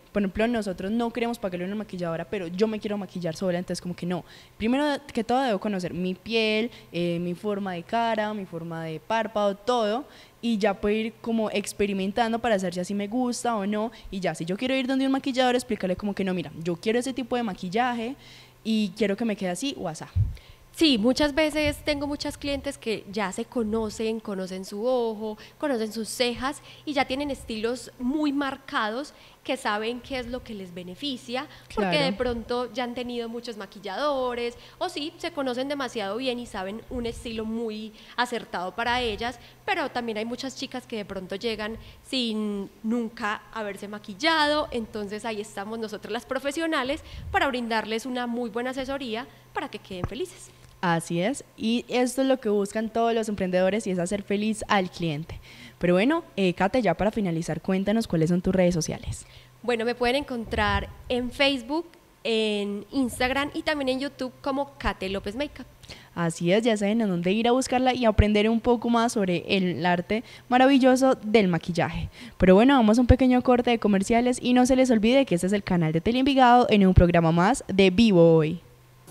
Speaker 1: por ejemplo, nosotros no queremos pagarle a una maquilladora, pero yo me quiero maquillar sola, entonces como que no. Primero que todo debo conocer mi piel, eh, mi forma de cara, mi forma de párpado, todo, y ya puedo ir como experimentando para saber si así me gusta o no, y ya, si yo quiero ir donde un maquillador, explicarle como que no, mira, yo quiero ese tipo de maquillaje y quiero que me quede así o asá.
Speaker 8: Sí, muchas veces tengo muchas clientes que ya se conocen, conocen su ojo, conocen sus cejas y ya tienen estilos muy marcados que saben qué es lo que les beneficia, porque
Speaker 1: Claro.
Speaker 8: de pronto ya han tenido muchos maquilladores o sí, se conocen demasiado bien y saben un estilo muy acertado para ellas, pero también hay muchas chicas que de pronto llegan sin nunca haberse maquillado, entonces ahí estamos nosotros las profesionales para brindarles una muy buena asesoría para que queden felices.
Speaker 1: Así es, y esto es lo que buscan todos los emprendedores y es hacer feliz al cliente. Pero bueno, eh, Kate, ya para finalizar, cuéntanos cuáles son tus redes sociales.
Speaker 8: Bueno, me pueden encontrar en Facebook, en Instagram y también en YouTube como Kate López Makeup.
Speaker 1: Así es, ya saben a dónde ir a buscarla y aprender un poco más sobre el arte maravilloso del maquillaje. Pero bueno, vamos a un pequeño corte de comerciales y no se les olvide que este es el canal de Tele Envigado en un programa más de Vivo Hoy.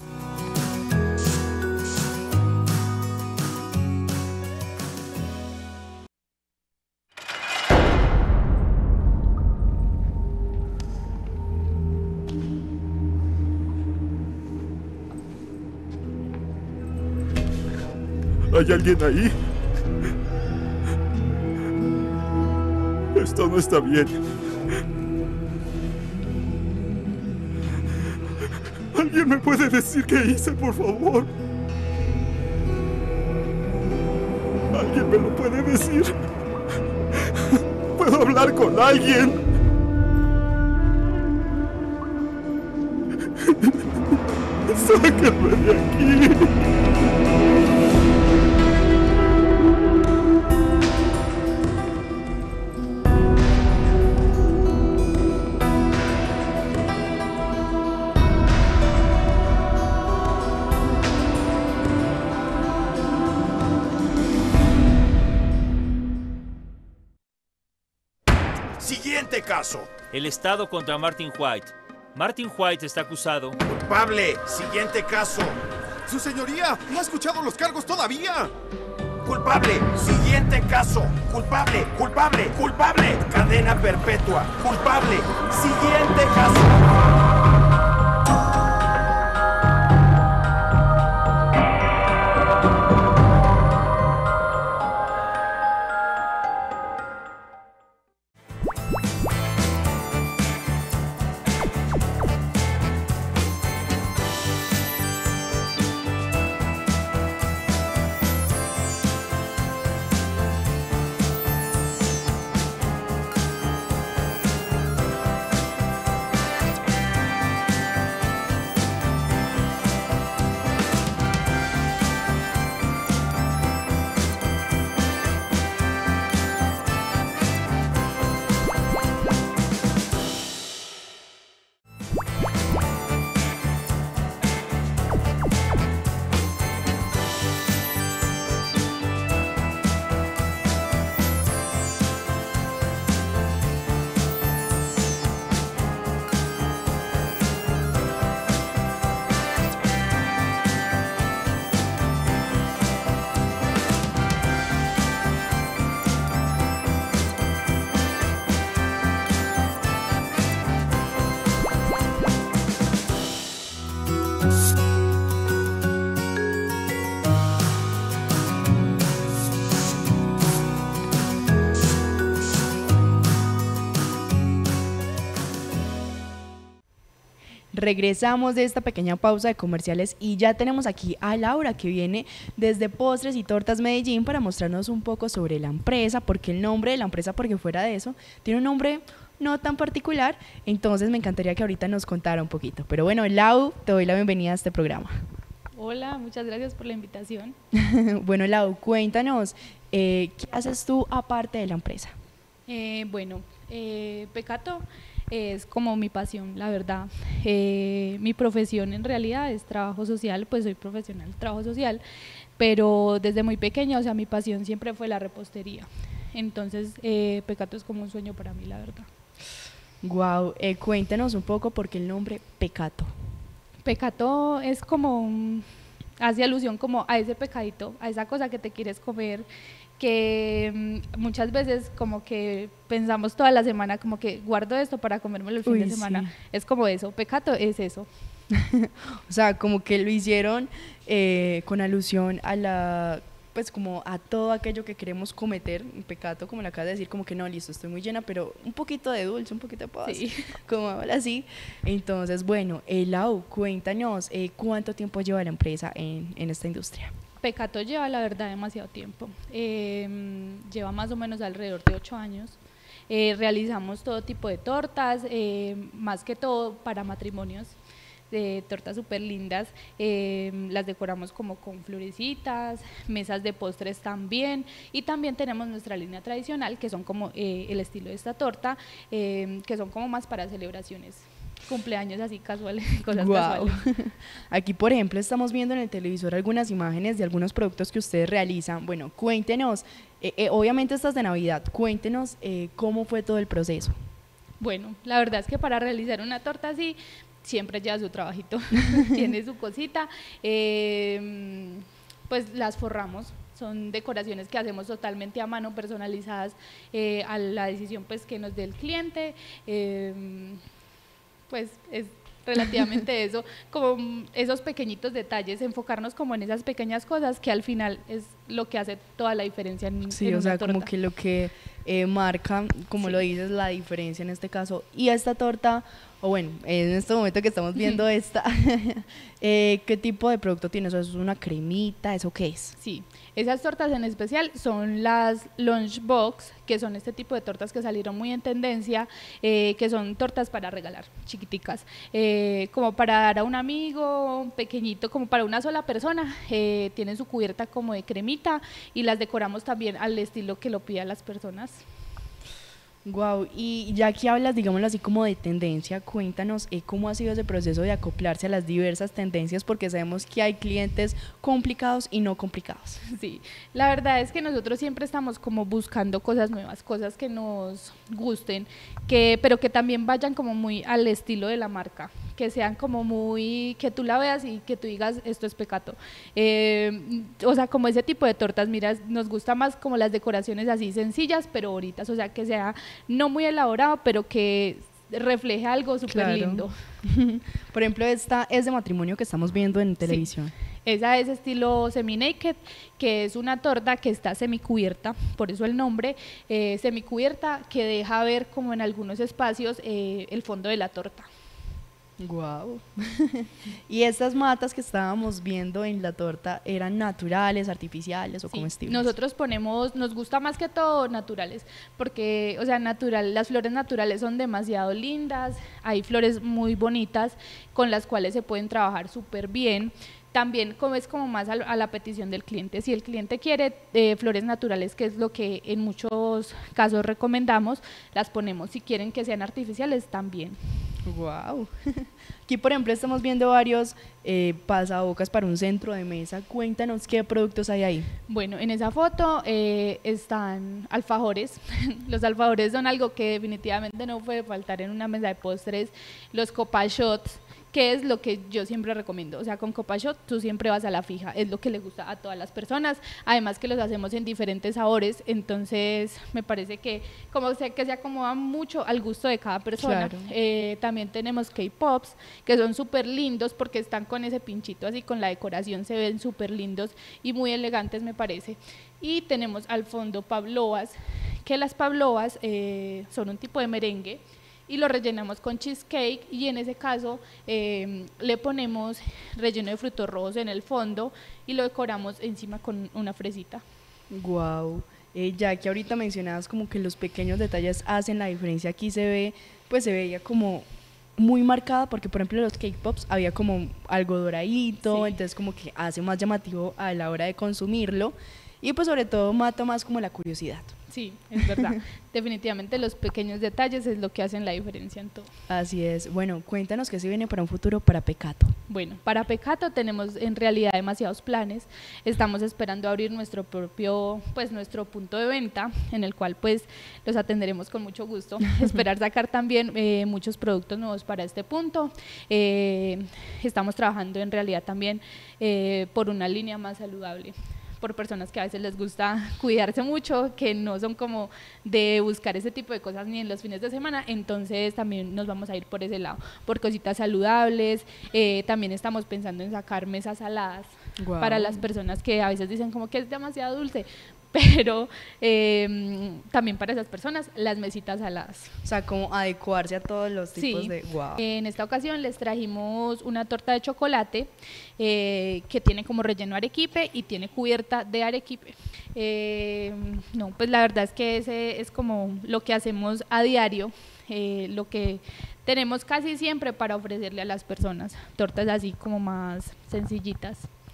Speaker 3: ¿Hay alguien ahí? Esto no está bien. ¿Alguien me puede decir qué hice, por favor? ¿Alguien me lo puede decir? ¿Puedo hablar con alguien? ¡Sáquenme de aquí!
Speaker 4: Siguiente caso.
Speaker 5: El Estado contra Martin White. Martin White está acusado.
Speaker 4: Culpable. Siguiente caso.
Speaker 3: ¡Su señoría! ¿No ha escuchado los cargos todavía?
Speaker 4: Culpable. Siguiente caso. Culpable. Culpable. Culpable. Cadena perpetua. Culpable. Siguiente caso.
Speaker 1: Regresamos de esta pequeña pausa de comerciales y ya tenemos aquí a Laura, que viene desde Postres y Tortas Medellín para mostrarnos un poco sobre la empresa, porque el nombre de la empresa, porque fuera de eso, tiene un nombre no tan particular, entonces me encantaría que ahorita nos contara un poquito. Pero bueno, Lau, te doy la bienvenida a este programa.
Speaker 9: Hola, muchas gracias por la invitación.
Speaker 1: Bueno, Lau, cuéntanos, eh, ¿qué haces tú aparte de la empresa?
Speaker 9: Eh, bueno, eh, Pecato es como mi pasión, la verdad. Eh, mi profesión en realidad es trabajo social, pues soy profesional de trabajo social, pero desde muy pequeña, o sea, mi pasión siempre fue la repostería. Entonces, eh, Pecato es como un sueño para mí, la verdad.
Speaker 1: Wow, eh, cuéntanos un poco por qué el nombre Peccato.
Speaker 9: Peccato es como, un- hace alusión como a ese pecadito, a esa cosa que te quieres comer, que mm, muchas veces como que pensamos toda la semana como que guardo esto para comérmelo el fin
Speaker 1: Uy,
Speaker 9: de semana.
Speaker 1: sí.
Speaker 9: Es como eso, peccato es eso.
Speaker 1: O sea, como que lo hicieron eh, con alusión a la, pues como a todo aquello que queremos cometer, un pecado, como le acabas de decir, como que no, listo, estoy muy llena, pero un poquito de dulce, un poquito de paz,
Speaker 9: Sí.
Speaker 1: como habla así. Entonces, bueno, eh, Lau, cuéntanos, eh, ¿cuánto tiempo lleva la empresa en, en esta industria?
Speaker 9: Peccato lleva la verdad demasiado tiempo, eh, lleva más o menos alrededor de ocho años. Eh, realizamos todo tipo de tortas, eh, más que todo para matrimonios, de tortas súper lindas, eh, las decoramos como con florecitas, mesas de postres también, y también tenemos nuestra línea tradicional, que son como eh, el estilo de esta torta, eh, que son como más para celebraciones, cumpleaños así casuales, cosas
Speaker 1: Guau.
Speaker 9: casuales.
Speaker 1: Aquí, por ejemplo, estamos viendo en el televisor algunas imágenes de algunos productos que ustedes realizan. Bueno, cuéntenos, eh, eh, obviamente estas de Navidad, cuéntenos eh, cómo fue todo el proceso.
Speaker 9: Bueno, la verdad es que para realizar una torta así, siempre lleva su trabajito, tiene su cosita, eh, pues las forramos, son decoraciones que hacemos totalmente a mano, personalizadas eh, a la decisión pues que nos dé el cliente, eh, pues es relativamente eso, como esos pequeñitos detalles, enfocarnos como en esas pequeñas cosas que al final es lo que hace toda la diferencia en,
Speaker 1: Sí,
Speaker 9: en
Speaker 1: o
Speaker 9: una
Speaker 1: sea,
Speaker 9: torta.
Speaker 1: como que lo que eh, marca, como
Speaker 9: Sí.
Speaker 1: lo dices, la diferencia en este caso. Y esta torta, o bueno, en este momento que estamos viendo esta, eh, ¿qué tipo de producto tiene? ¿Eso es una cremita? ¿Eso qué es?
Speaker 9: Sí, esas tortas en especial son las Lunchbox, que son este tipo de tortas que salieron muy en tendencia, eh, que son tortas para regalar, chiquiticas, eh, como para dar a un amigo, pequeñito, como para una sola persona, eh, tienen su cubierta como de cremita y las decoramos también al estilo que lo pidan las personas.
Speaker 1: Wow, y ya que hablas, digámoslo así, como de tendencia, cuéntanos eh, cómo ha sido ese proceso de acoplarse a las diversas tendencias, porque sabemos que hay clientes complicados y no complicados.
Speaker 9: Sí, la verdad es que nosotros siempre estamos como buscando cosas nuevas, cosas que nos gusten, que, pero que también vayan como muy al estilo de la marca, que sean como muy, que tú la veas y que tú digas, esto es Peccato. Eh, o sea, como ese tipo de tortas, mira, nos gusta más como las decoraciones así sencillas, pero bonitas, o sea, que sea no muy elaborado, pero que refleje algo súper
Speaker 1: Claro.
Speaker 9: lindo.
Speaker 1: Por ejemplo, esta es de matrimonio que estamos viendo en televisión.
Speaker 9: Esa es estilo semi-naked, que es una torta que está semicubierta, por eso el nombre, eh, semicubierta, que deja ver como en algunos espacios eh, el fondo de la torta.
Speaker 1: Wow. Y estas matas que estábamos viendo en la torta, ¿eran naturales, artificiales o
Speaker 9: Sí,
Speaker 1: comestibles?
Speaker 9: nosotros ponemos, nos gusta más que todo naturales, porque, o sea, natural, las flores naturales son demasiado lindas, hay flores muy bonitas con las cuales se pueden trabajar súper bien. También como es como más a, a la petición del cliente, si el cliente quiere eh, flores naturales, que es lo que en muchos casos recomendamos, las ponemos. Si quieren que sean artificiales, también.
Speaker 1: Wow. Aquí, por ejemplo, estamos viendo varios eh, pasabocas para un centro de mesa. Cuéntanos qué productos hay ahí.
Speaker 9: Bueno, en esa foto eh, están alfajores. Los alfajores son algo que definitivamente no puede faltar en una mesa de postres. Los copa shots, que es lo que yo siempre recomiendo. O sea, con copa shot tú siempre vas a la fija, es lo que le gusta a todas las personas, además que los hacemos en diferentes sabores, entonces me parece que como sea, que se acomoda mucho al gusto de cada persona.
Speaker 1: Claro.
Speaker 9: Eh, también tenemos K-Pops, que son súper lindos porque están con ese pinchito así, con la decoración se ven súper lindos y muy elegantes me parece. Y tenemos al fondo pavlovas, que las pavlovas eh, son un tipo de merengue, y lo rellenamos con cheesecake y en ese caso eh, le ponemos relleno de frutos rojos en el fondo y lo decoramos encima con una fresita.
Speaker 1: Wow. Eh, ya que ahorita mencionabas como que los pequeños detalles hacen la diferencia, aquí se ve, pues se veía como muy marcada, porque por ejemplo los cake pops había como algo doradito,
Speaker 9: Sí.
Speaker 1: entonces como que hace más llamativo a la hora de consumirlo y pues sobre todo mata más como la curiosidad.
Speaker 9: Sí, es verdad. Definitivamente los pequeños detalles es lo que hacen la diferencia en todo.
Speaker 1: Así es. Bueno, cuéntanos qué se viene para un futuro para Pecato.
Speaker 9: Bueno, para Pecato tenemos en realidad demasiados planes. Estamos esperando abrir nuestro propio, pues nuestro punto de venta, en el cual pues los atenderemos con mucho gusto. Esperar sacar también eh, muchos productos nuevos para este punto. Eh, estamos trabajando en realidad también eh, por una línea más saludable, por personas que a veces les gusta cuidarse mucho, que no son como de buscar ese tipo de cosas ni en los fines de semana, entonces también nos vamos a ir por ese lado, por cositas saludables. Eh, también estamos pensando en sacar mesas saladas. Wow. Para las personas que a veces dicen como que es demasiado dulce, pero eh, también para esas personas las mesitas saladas.
Speaker 1: O sea, como adecuarse a todos los tipos
Speaker 9: sí.
Speaker 1: de... Wow.
Speaker 9: En esta ocasión les trajimos una torta de chocolate eh, que tiene como relleno arequipe y tiene cubierta de arequipe. Eh, no, pues la verdad es que ese es como lo que hacemos a diario, eh, lo que tenemos casi siempre para ofrecerle a las personas, tortas así como más sencillitas.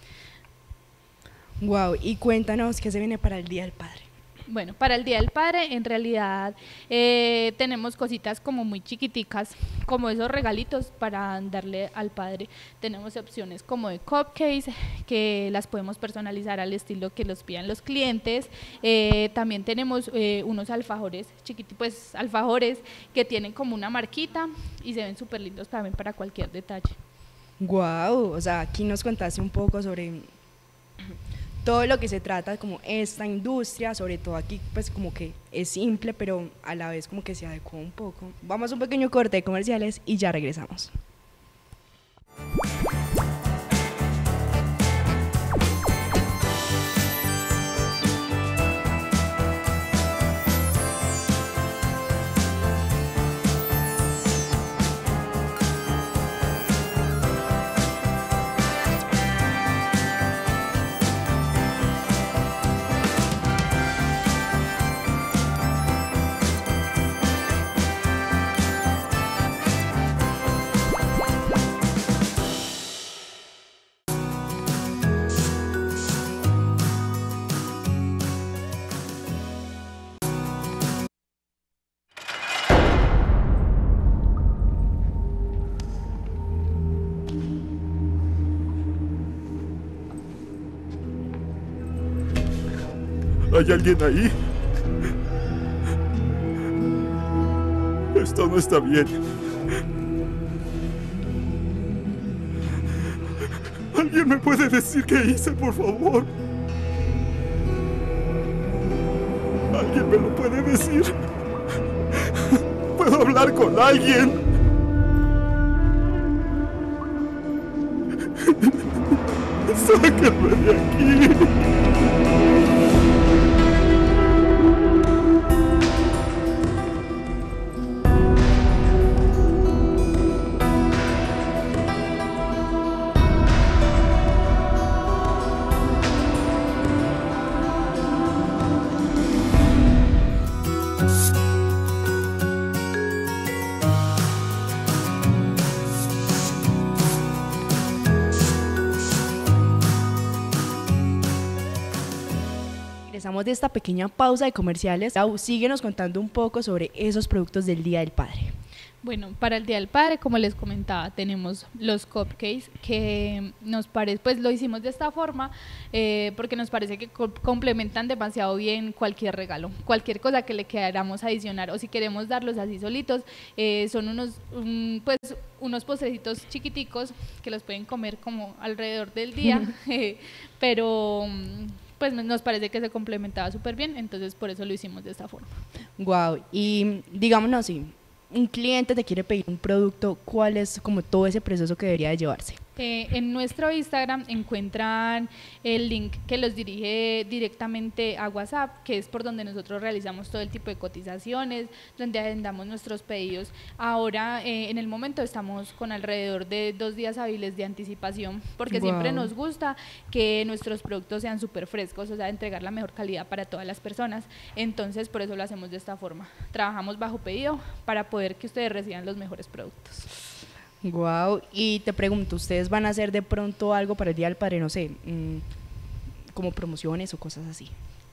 Speaker 1: Wow, y cuéntanos qué se viene para el Día del Padre.
Speaker 9: Bueno, para el Día del Padre en realidad eh, tenemos cositas como muy chiquiticas, como esos regalitos para darle al padre. Tenemos opciones como de cupcakes que las podemos personalizar al estilo que los pidan los clientes. Eh, también tenemos eh, unos alfajores chiquititos, pues alfajores que tienen como una marquita y se ven súper lindos también para cualquier detalle.
Speaker 1: Wow, o sea, aquí nos contaste un poco sobre todo lo que se trata como esta industria, sobre todo aquí pues como que es simple, pero a la vez como que se adecua un poco. Vamos a un pequeño corte de comerciales y ya regresamos.
Speaker 3: ¿Hay alguien ahí? Esto no está bien. ¿Alguien me puede decir qué hice, por favor? ¿Alguien me lo puede decir? ¿Puedo hablar con alguien? ¡Sáquenme de aquí!
Speaker 1: De esta pequeña pausa de comerciales, síguenos contando un poco sobre esos productos del Día del Padre.
Speaker 9: Bueno, para el Día del Padre, como les comentaba, tenemos los cupcakes que nos parece, pues lo hicimos de esta forma eh, porque nos parece que co complementan demasiado bien cualquier regalo, cualquier cosa que le queramos adicionar o si queremos darlos así solitos, eh, son unos, um, pues unos postrecitos chiquiticos que los pueden comer como alrededor del día, eh, pero pues nos parece que se complementaba súper bien, entonces por eso lo hicimos de esta forma.
Speaker 1: Wow, y digámonos así, un cliente te quiere pedir un producto, ¿cuál es como todo ese proceso que debería de llevarse?
Speaker 9: Eh, en nuestro Instagram encuentran el link que los dirige directamente a WhatsApp, que es por donde nosotros realizamos todo el tipo de cotizaciones, donde agendamos nuestros pedidos. Ahora, eh, en el momento estamos con alrededor de dos días hábiles de anticipación, porque wow. siempre nos gusta que nuestros productos sean súper frescos, o sea, entregar la mejor calidad para todas las personas. Entonces, por eso lo hacemos de esta forma. Trabajamos bajo pedido para poder que ustedes reciban los mejores productos.
Speaker 1: Wow, y te pregunto, ¿ustedes van a hacer de pronto algo para el Día del Padre, no sé, mmm, como promociones o cosas así?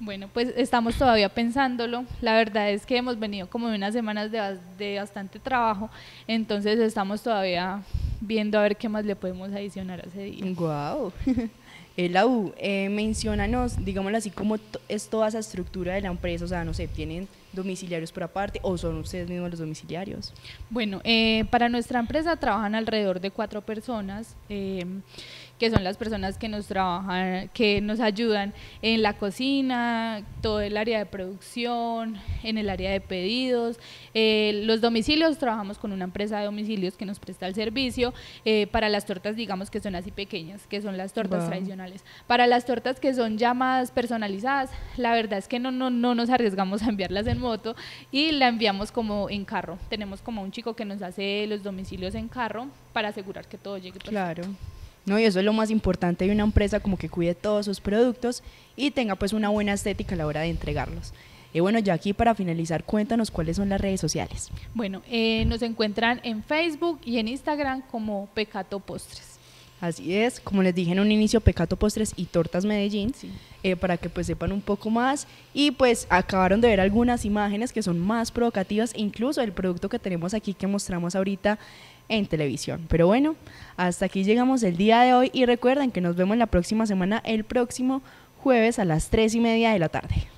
Speaker 9: Bueno, pues estamos todavía pensándolo. La verdad es que hemos venido como de unas semanas de, bas- de bastante trabajo, entonces estamos todavía viendo a ver qué más le podemos adicionar a ese día.
Speaker 1: Wow. Lau, eh, menciónanos, digámoslo así, cómo to- es toda esa estructura de la empresa, o sea, no sé, ¿tienen domiciliarios por aparte o son ustedes mismos los domiciliarios?
Speaker 9: Bueno, eh, para nuestra empresa trabajan alrededor de cuatro personas, eh, que son las personas que nos trabajan, que nos ayudan en la cocina, todo el área de producción, en el área de pedidos. Eh, los domicilios, trabajamos con una empresa de domicilios que nos presta el servicio eh, para las tortas, digamos que son así pequeñas, que son las tortas
Speaker 1: Wow.
Speaker 9: tradicionales. Para las tortas que son ya más personalizadas, la verdad es que no, no, no nos arriesgamos a enviarlas en moto y la enviamos como en carro. Tenemos como un chico que nos hace los domicilios en carro para asegurar que todo llegue perfecto.
Speaker 1: Claro. No, y eso es lo más importante de una empresa, como que cuide todos sus productos y tenga pues una buena estética a la hora de entregarlos. Y bueno, ya aquí para finalizar, cuéntanos cuáles son las redes sociales.
Speaker 9: Bueno, eh, nos encuentran en Facebook y en Instagram como Pecato Postres.
Speaker 1: Así es, como les dije en un inicio, Pecato Postres y Tortas Medellín, eh, para que pues sepan un poco más. Y pues acabaron de ver algunas imágenes que son más provocativas, incluso el producto que tenemos aquí que mostramos ahorita en televisión. Pero bueno, hasta aquí llegamos el día de hoy y recuerden que nos vemos la próxima semana, el próximo jueves a las tres y media de la tarde.